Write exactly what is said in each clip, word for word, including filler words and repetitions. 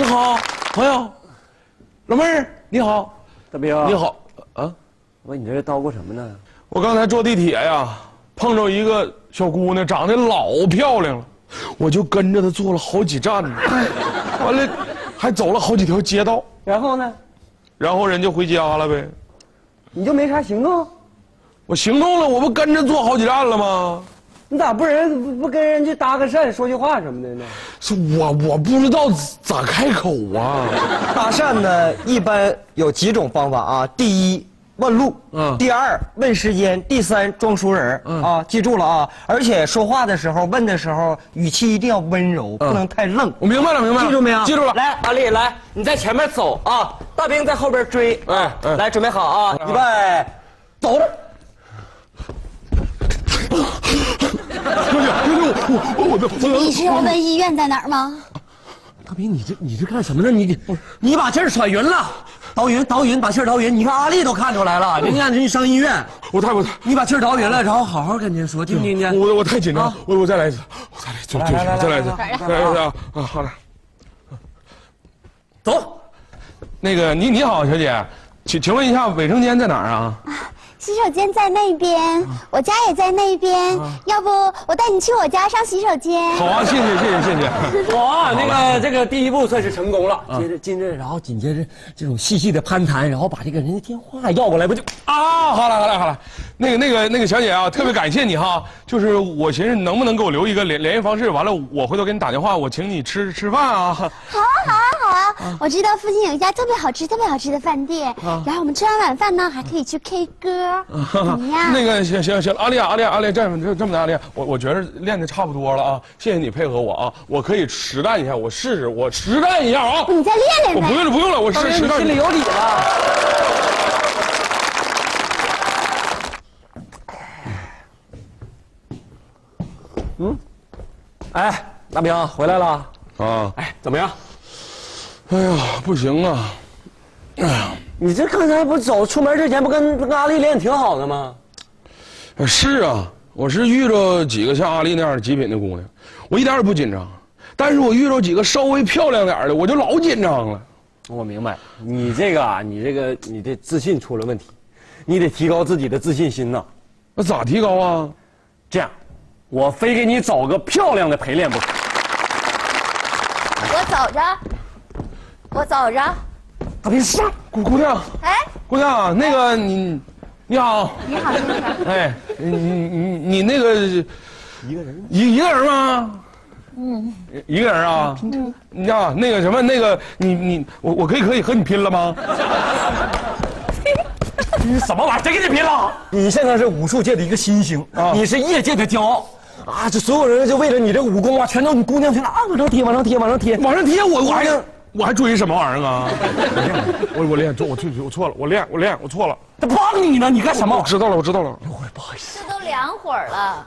师好，朋友，老妹儿你好， 大兵你好啊， 我你这是叨咕什么呢？ 我刚才坐地铁呀，碰着一个小姑娘，长得老漂亮了，我就跟着她坐了好几站呢，完了还走了好几条街道， 然后呢？ 然后人就回家了呗。 你就没啥行动？ 我行动了，我不跟着坐好几站了吗？ 你咋不人不不跟人去搭个讪，说句话什么的呢？ 是我我不知道咋开口啊。 搭讪呢，一般有几种方法啊。第一，问路； 嗯第二，问时间；第三，装熟人嗯啊，记住了啊！而且说话的时候、问的时候，语气一定要温柔，不能太愣。 我明白了，明白了， 记住没有？ 记住了。 来，阿丽，来，你在前面走啊，大兵在后边追。 哎哎来，准备好啊，预备，走着。 你是要问医院在哪儿吗？ 大兵，你这你这干什么呢？你你把气儿喘匀了，倒匀倒匀，把气儿倒匀。你看阿丽都看出来了，人家人家上医院， 我太我太， 你把气儿倒匀了，然后好好跟人说，听不听见？ 我我太紧张，我我再来一次，我再来一次， 来来来再来一次， 来再来一次啊啊！好了， 走。 那个你你好，小姐，请请问一下卫生间在哪儿啊？ 洗手间在那边，我家也在那边。要不我带你去我家上洗手间？ 好啊，谢谢谢谢谢谢。 哇，那个这个第一步算是成功了。 接着进这，然后紧接着这种细细的攀谈，然后把这个人的电话要过来，不就？ 啊，好了好了好了，那个那个那个小姐啊，特别感谢你哈，就是我寻思能不能给我留一个联联系方式，完了我回头给你打电话，我请你吃吃饭啊。 好啊好啊好啊！我知道附近有一家特别好吃、特别好吃的饭店，然后我们吃完晚饭呢，还可以去 K 歌，怎么样？ 那个行行行，阿丽亚阿丽亚阿丽亚，这样这这么的，阿丽亚，我我觉得练的差不多了啊，谢谢你配合我啊，我可以实战一下，我试试，我实战一下啊。 你再练练呗。 我不用了不用了，我实实战。 心里有理了。 嗯，哎，大兵回来了。 啊， 哎，怎么样？ 哎呀，不行啊！哎呀， 你这刚才不走出门之前不跟跟阿丽练挺好的吗？ 是啊，我是遇着几个像阿丽那样的极品的姑娘，我一点也不紧张。但是我遇着几个稍微漂亮点的，我就老紧张了。 我明白，你这个啊，你这个你的自信出了问题，你得提高自己的自信心呐。 那咋提高啊？ 这样，我非给你找个漂亮的陪练不可。 我走着，我走着。 大兵上，姑姑娘， 哎， 姑娘，那个你，你好， 你好，先生。 哎，你你你你那个一个人一一个人吗？嗯，一个人啊。嗯，你呀，那个什么，那个你你我我可以可以和你拼了吗？ 你什么玩意儿？谁跟你拼了？你现在是武术界的一个新星啊，你是业界的骄傲啊！这所有人就为了你这武功啊，全都你姑娘去了啊，往上贴，往上贴，往上贴， 往上贴，我我还我还追什么玩意儿啊？我我练错，我错我错了，我练我练我错了。 他帮你呢，你干什么？ 我知道了，我知道了。 我不好意思， 这都两会儿了。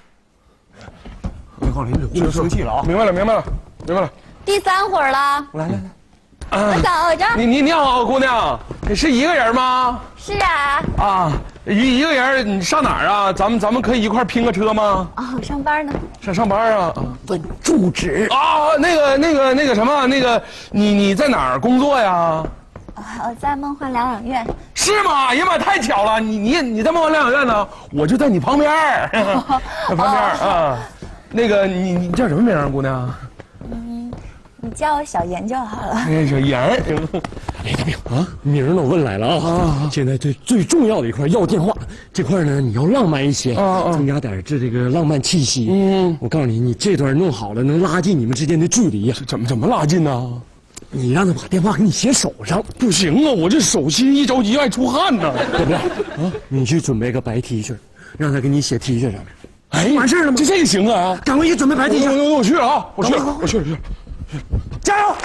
别告诉你，你生气了啊！ 明白了，明白了，明白了。 第三会儿了。 来来来。 我走着。 你你你好，姑娘，你是一个人吗？ 是啊。 啊，一一个人，你上哪儿啊？咱们咱们可以一块拼个车吗？ 哦，上班呢。 上上班啊？ 问住址啊，那个那个那个什么，那个你你在哪儿工作呀？ 我在梦幻疗养院。 是吗？哎呀妈，太巧了！你你你在梦幻疗养院呢，我就在你旁边儿，在旁边儿啊。那个你你叫什么名啊，姑娘？ 嗯，你叫我小妍就好了。 哎，小妍。 哎，大兵啊，名儿呢我问来了啊！现在最最重要的一块要电话这块呢，你要浪漫一些， 啊增加点这这个浪漫气息。 嗯， 我告诉你，你这段弄好了，能拉近你们之间的距离呀。 怎么怎么拉近呢？ 你让他把电话给你写手上。 不行啊，我这手心一着急爱出汗呢。 对不对？啊，你去准备个白 T 恤，让他给你写 T 恤上面。 哎，完事儿了吗？这这个行啊！ 赶快去准备白 T 恤。 我我去了啊！我去了，我去了，去了， 加油！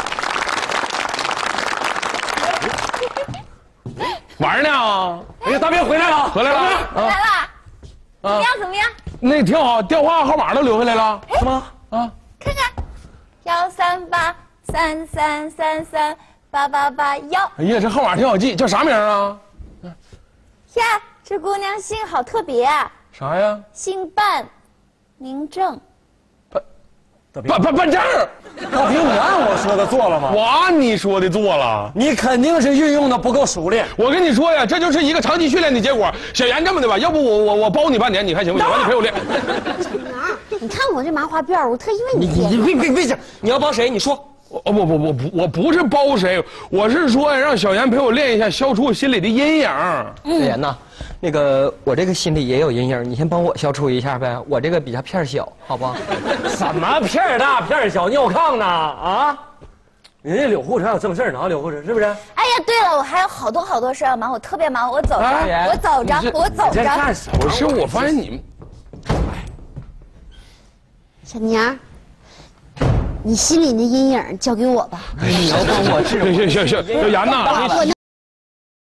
玩呢？ 哎呀，大兵回来了， 回来了， 来了。怎么样？怎么样？ 那挺好，电话号码都留下来了， 什么？ 啊， 看看，幺三八三三三三八八八幺。 哎呀，这号码挺好记，叫啥名啊？ 呀，这姑娘姓好特别啊， 啥呀？ 姓半，名正。 办办办证。 大平，你按我说的做了吗？ 我按你说的做了。 你肯定是运用的不够熟练。 我跟你说呀，这就是一个长期训练的结果。小严，这么的吧，要不我我我包你半年，你看行不行？完你陪我练。 你看我这麻花辫，我特意为你你你别别别讲，你要帮谁？你说。 哦不不不不，我不是包谁，我是说让小严陪我练一下，消除我心里的阴影。 小严呐，那个我这个心里也有阴影，你先帮我消除一下呗。我这个比较片小，好不好？ 什么片大片小尿炕呢？啊！人家柳护士还有正事儿呢啊，柳护士是不是？ 哎呀，对了，我还有好多好多事要忙，我特别忙，我走着， 哎我走着，我走你这着。 干什么？ 不是，我发现你们， 小宁儿，你心里的阴影交给我吧。 你要帮我治小小小小严呐， 我能